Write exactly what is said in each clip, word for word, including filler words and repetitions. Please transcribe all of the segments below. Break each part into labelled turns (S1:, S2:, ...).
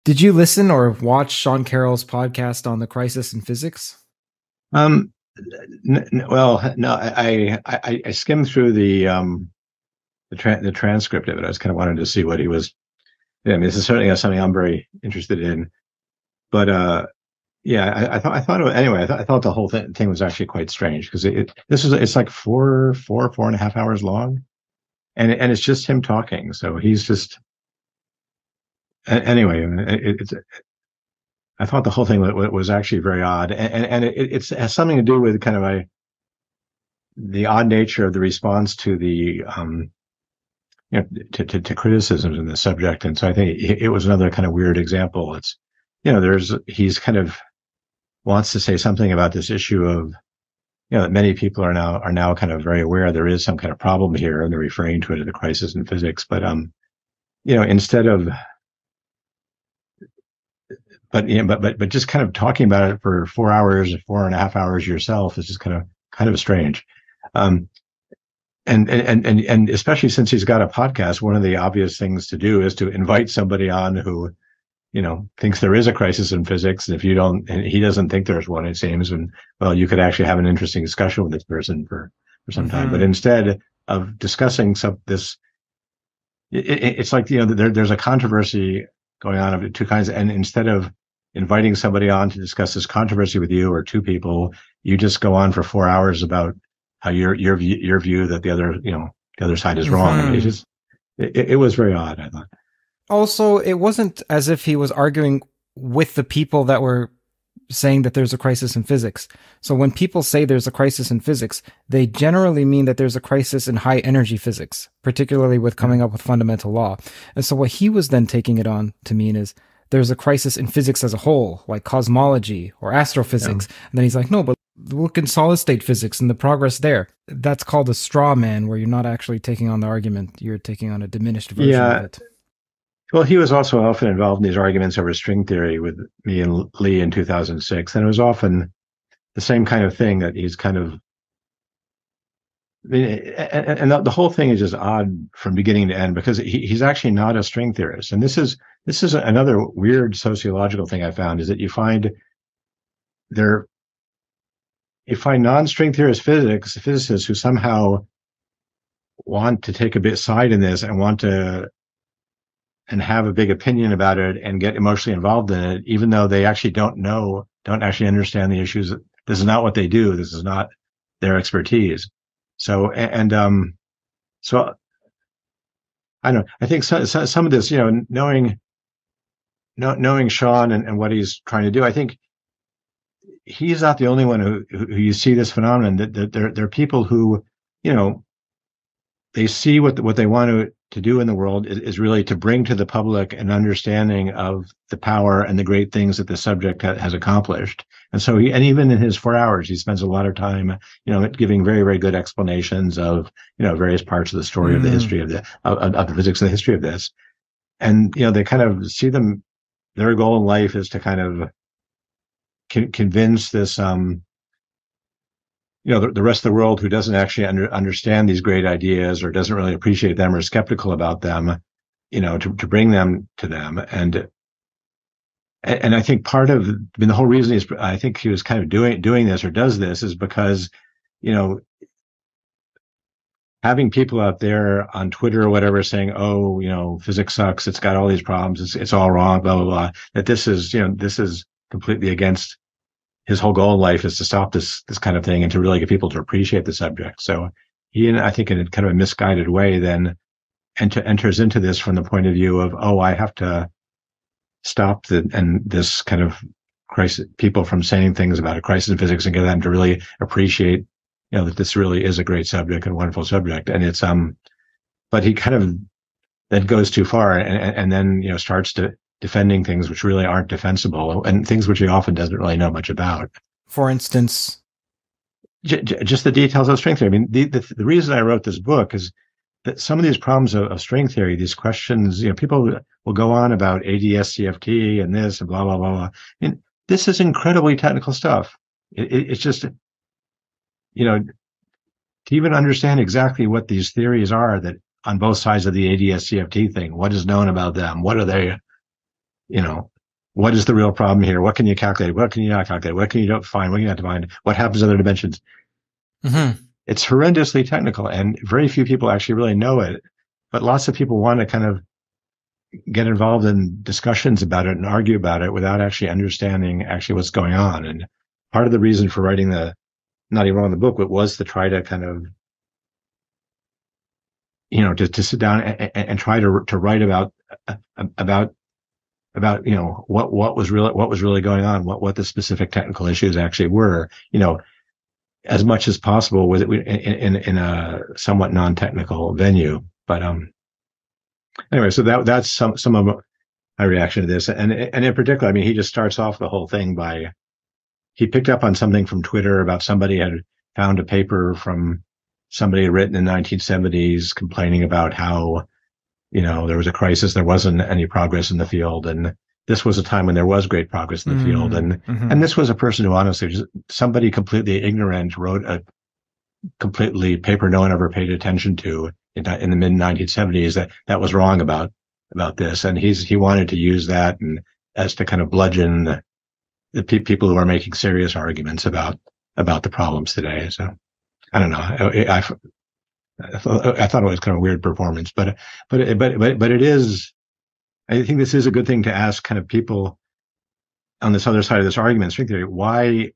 S1: Did you listen or watch Sean Carroll's podcast on the crisis in physics?
S2: Um, n- n- well, no, I, I, I skimmed through the, um, the, tra- the transcript of it. I was kind of wanted to see what he was. Yeah, I mean, this is certainly something I'm very interested in. But uh, yeah, I, I thought, I thought, it, anyway, I, th- I thought the whole th- thing was actually quite strange because it, it, this is, it's like four, four, four and a half hours long, and and it's just him talking. So he's just anyway. It, it's I thought the whole thing was, was actually very odd, and and, and it, it's, it has something to do with kind of a the odd nature of the response to the um, you know, to, to, to criticisms in the subject. And so I think it, it was another kind of weird example. It's, you know, there's, he's kind of wants to say something about this issue of, you know, that many people are now, are now kind of very aware there is some kind of problem here, and they're referring to it as the crisis in physics. But, um, you know, instead of, but, you know, but, but, but just kind of talking about it for four hours, four and a half hours yourself is just kind of, kind of strange. Um, And, and, and, and especially since he's got a podcast, one of the obvious things to do is to invite somebody on who, you know, thinks there is a crisis in physics. And if you don't, and he doesn't think there's one, it seems, and well, you could actually have an interesting discussion with this person for, for some mm-hmm. time. But instead of discussing some, this, it, it, it's like, you know, there, there's a controversy going on of two kinds. And instead of inviting somebody on to discuss this controversy with you or two people, you just go on for four hours about how your your view your view that the other you know the other side is wrong. Mm-hmm. It just it, it was very odd, I thought.
S1: Also, it wasn't as if he was arguing with the people that were saying that there's a crisis in physics. So when people say there's a crisis in physics, they generally mean that there's a crisis in high energy physics, particularly with coming up with fundamental law. And so what he was then taking it on to mean is there's a crisis in physics as a whole, like cosmology or astrophysics. Yeah. And then he's like, no, but look in solid state physics and the progress there. That's called a straw man, where you're not actually taking on the argument. You're taking on a diminished version
S2: yeah.
S1: of it.
S2: Well, he was also often involved in these arguments over string theory with me and Lee in two thousand six. And it was often the same kind of thing that he's kind of, I mean, and, and the whole thing is just odd from beginning to end because he, he's actually not a string theorist. And this is, this is another weird sociological thing I found, is that you find there, you find non-string theorist physics physicists who somehow want to take a bit side in this and want to and have a big opinion about it and get emotionally involved in it, even though they actually don't know, don't actually understand the issues. This is not what they do. This is not their expertise. So, and, um, so I don't know. I think so, so, some of this, you know, knowing, know, knowing Sean and, and what he's trying to do, I think he's not the only one who, who you see this phenomenon, that, that there, there are people who, you know, they see what, what they want to, to do in the world is, is really to bring to the public an understanding of the power and the great things that the subject ha- has accomplished. And so he, and even in his four hours, he spends a lot of time, you know, giving very, very good explanations of, you know, various parts of the story mm. of the history of the, of, of the physics and the history of this. And, you know, they kind of see them, their goal in life is to kind of con- convince this, um, you know, the, the rest of the world who doesn't actually under, understand these great ideas or doesn't really appreciate them or is skeptical about them, you know, to, to bring them to them. And, and I think part of, I mean, the whole reason is, I think he was kind of doing, doing this or does this is because, you know, having people out there on Twitter or whatever saying, oh, you know, physics sucks. It's got all these problems. It's, it's all wrong, blah, blah, blah. That this is, you know, this is completely against his whole goal in life is to stop this, this kind of thing and to really get people to appreciate the subject. So he, I think in a kind of a misguided way, then enter, enters into this from the point of view of, oh, I have to stop the, and this kind of crisis, people from saying things about a crisis in physics and get them to really appreciate, you know, that this really is a great subject and a wonderful subject. And it's, um, but he kind of then goes too far and, and then, you know, starts to, defending things which really aren't defensible and things which he often doesn't really know much about.
S1: For instance,
S2: j- j- just the details of string theory. I mean, the, the the reason I wrote this book is that some of these problems of, of string theory, these questions, you know, people will go on about A D S C F T and this and blah blah blah blah. I mean, this is incredibly technical stuff. It, it, it's just, you know, to even understand exactly what these theories are that on both sides of the A D S C F T thing, what is known about them, what are they? You know, what is the real problem here? What can you calculate? What can you not calculate? What can you not find? What can you not find? What happens in other dimensions?
S1: Mm-hmm.
S2: It's horrendously technical, and very few people actually really know it. But lots of people want to kind of get involved in discussions about it and argue about it without actually understanding actually what's going on. And part of the reason for writing the Not Even Wrong the book was to try to kind of, you know, to, to sit down and, and try to to write about about about you know what what was really what was really going on, what what the specific technical issues actually were, you know, as much as possible with it in in, in a somewhat non-technical venue. But um, anyway, so that that's some some of my reaction to this, and and in particular, I mean, he just starts off the whole thing by he picked up on something from Twitter about somebody had found a paper from somebody had written in the nineteen seventies complaining about how, you know, there was a crisis, there wasn't any progress in the field, and this was a time when there was great progress in the mm-hmm. field, and mm-hmm. and this was a person who honestly, just somebody completely ignorant wrote a completely paper no one ever paid attention to in, in the mid nineteen seventies that that was wrong about about this, and he's he wanted to use that and as to kind of bludgeon the, the pe- people who are making serious arguments about about the problems today. So I don't know. I, I, I, thought, I thought it was kind of a weird performance, but but but but but it is. I think this is a good thing to ask kind of people on this other side of this argument, string theory, why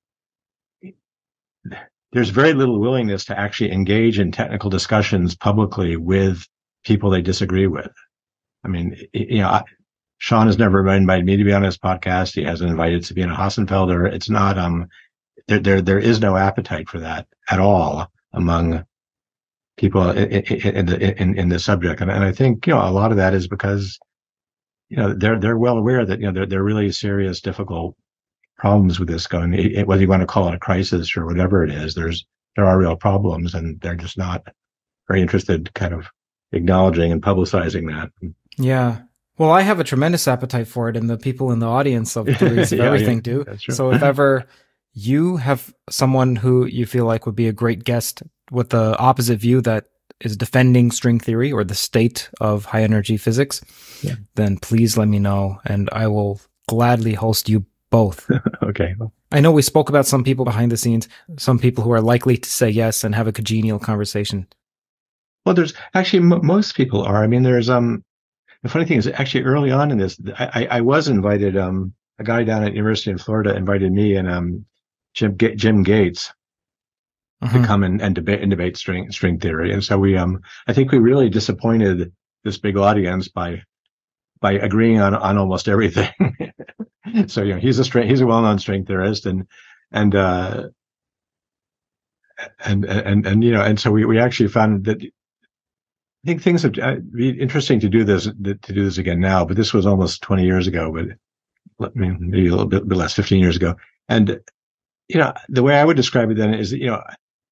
S2: there's very little willingness to actually engage in technical discussions publicly with people they disagree with. I mean, you know, I, Sean has never invited me to be on his podcast. He hasn't invited Sabina Hassenfelder. It's not, um, there, there, there is no appetite for that at all among people in, in, in, in, in this subject. And, and I think, you know, a lot of that is because, you know, they're, they're well aware that, you know, there, there are really serious, difficult problems with this going, it, whether you want to call it a crisis or whatever it is, there's, there are real problems, and they're just not very interested kind of acknowledging and publicizing that.
S1: Yeah. Well, I have a tremendous appetite for it, and the people in the audience of Degrees of yeah, Everything yeah, do. So if ever you have someone who you feel like would be a great guest with the opposite view that is defending string theory or the state of high energy physics, yeah. then please let me know, and I will gladly host you both.
S2: Okay.
S1: I know we spoke about some people behind the scenes, some people who are likely to say yes and have a congenial conversation.
S2: Well, there's actually m- most people are. I mean, there's um. The funny thing is, actually, early on in this, I, I, I was invited. Um, a guy down at University in Florida invited me and um, Jim G- Jim Gates uh-huh. to come and, and debate and debate string string theory. And so we um, I think we really disappointed this big audience by by agreeing on on almost everything. So you know, he's a string he's a well known string theorist, and and uh, and and and you know, and so we we actually found that. I think things would be interesting to do this to do this again now, but this was almost twenty years ago, but I mean, maybe a little bit, bit less, fifteen years ago. And you know, the way I would describe it then is that, you know,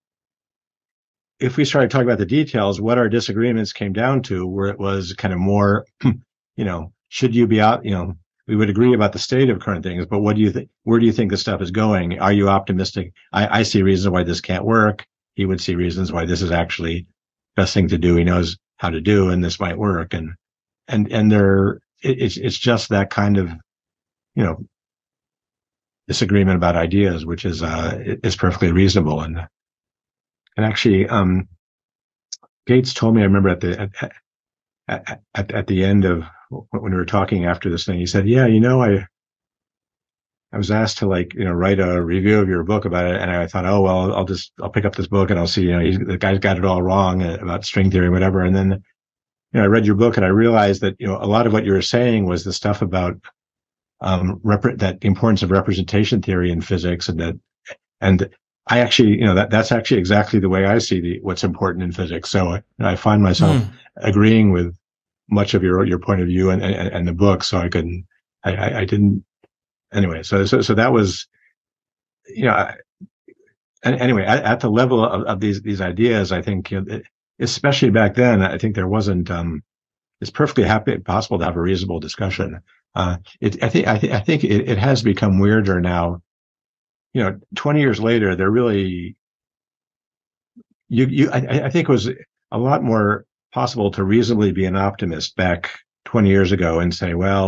S2: if we started talking about the details, what our disagreements came down to, where it was kind of more, you know, should you be out? You know, we would agree about the state of current things, but what do you think? Where do you think this stuff is going? Are you optimistic? I, I see reasons why this can't work. He would see reasons why this is actually best thing to do. He knows how to do, and this might work. And, and, and there, it, it's, it's just that kind of, you know, disagreement about ideas, which is, uh, is perfectly reasonable. And, and actually, um, Gates told me, I remember at the, at, at, at, at the end of when we were talking after this thing, he said, yeah, you know, I, I was asked to, like, you know, write a review of your book about it. And I thought, oh, well, I'll just, I'll pick up this book and I'll see, you know, he's, the guy's got it all wrong about string theory and whatever. And then, you know, I read your book and I realized that, you know, a lot of what you were saying was the stuff about, um, rep- that the importance of representation theory in physics, and that, and I actually, you know, that, that's actually exactly the way I see the, what's important in physics. So you know, I find myself mm. agreeing with much of your, your point of view and, and, and the book. So I couldn't, I, I, I didn't, Anyway, so so so that was, you know, and anyway, at, at the level of, of these these ideas, I think, you know, especially back then, I think there wasn't. Um, it's perfectly happy possible to have a reasonable discussion. Uh, it, I think I, th- I think it, it has become weirder now. You know, twenty years later, they're really. You you I, I think it was a lot more possible to reasonably be an optimist back twenty years ago and say, well,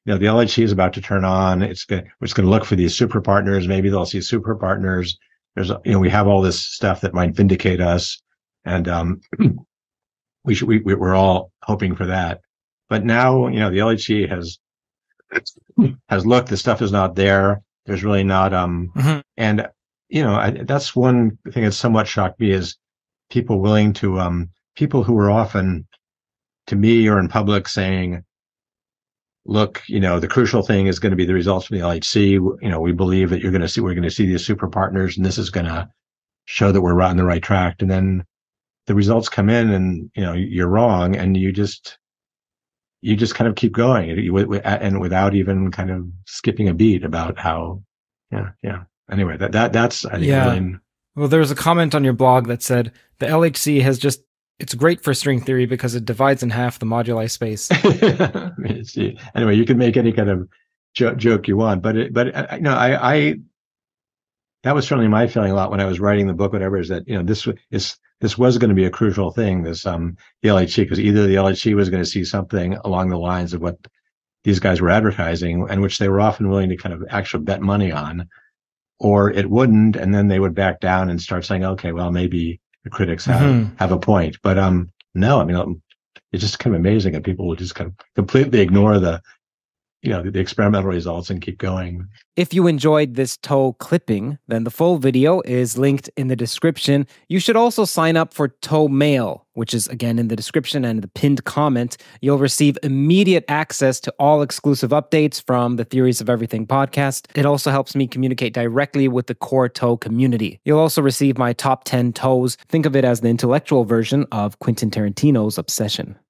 S2: you know, the L H C is about to turn on. It's going it's going to look for these super partners. Maybe they'll see super partners. There's, you know, we have all this stuff that might vindicate us, and um, we should we we're all hoping for that. But now, you know, the L H C has has looked. The stuff is not there. There's really not. Um, mm-hmm. And you know, I, that's one thing that somewhat shocked me is people willing to um people who were often to me or in public saying, look, you know, the crucial thing is going to be the results from the L H C. You know, we believe that you're going to see, we're going to see these super partners, and this is going to show that we're on the right track. And then the results come in, and you know, you're wrong, and you just, you just kind of keep going, and without even kind of skipping a beat about how, yeah, yeah. Anyway, that that that's I think
S1: yeah.
S2: really.
S1: Well, there was a comment on your blog that said the L H C has just. It's great for string theory because it divides in half the moduli space.
S2: Anyway, you can make any kind of jo- joke you want, but it, but uh, you know, I, I that was certainly my feeling a lot when I was writing the book. Whatever is that, you know, this is this was going to be a crucial thing. This um the L H C, because either the L H C was going to see something along the lines of what these guys were advertising, and which they were often willing to kind of actually bet money on, or it wouldn't, and then they would back down and start saying, okay, well, maybe the critics have, mm-hmm. have a point. But um, no, I mean, it's just kind of amazing that people will just kind of completely ignore the, you know, the, the experimental results and keep going.
S3: If you enjoyed this Toe clipping, then the full video is linked in the description. You should also sign up for Toe Mail, which is again in the description and the pinned comment. You'll receive immediate access to all exclusive updates from the Theories of Everything podcast. It also helps me communicate directly with the core Toe community. You'll also receive my top ten toes. Think of it as the intellectual version of Quentin Tarantino's Obsession.